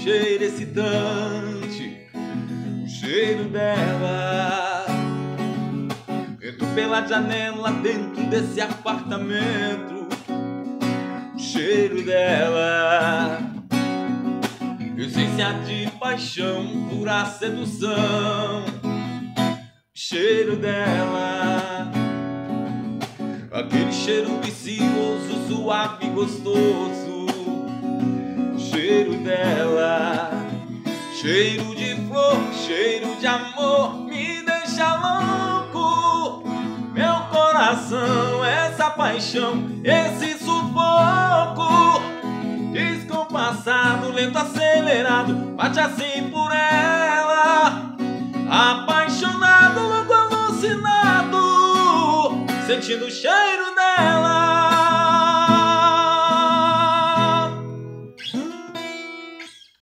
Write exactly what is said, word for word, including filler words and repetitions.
cheiro excitante, o cheiro dela. Entro pela janela dentro desse apartamento, o cheiro dela. Essência de paixão, pura sedução, o cheiro dela. Aquele cheiro vicioso, suave e gostoso, o cheiro dela. Cheiro de flor, cheiro de amor, me deixa louco. Meu coração, essa paixão, esse sufoco, descompassado, lento, acelerado, bate assim por ela. Apaixonado, louco, alucinado, sentindo o cheiro dela.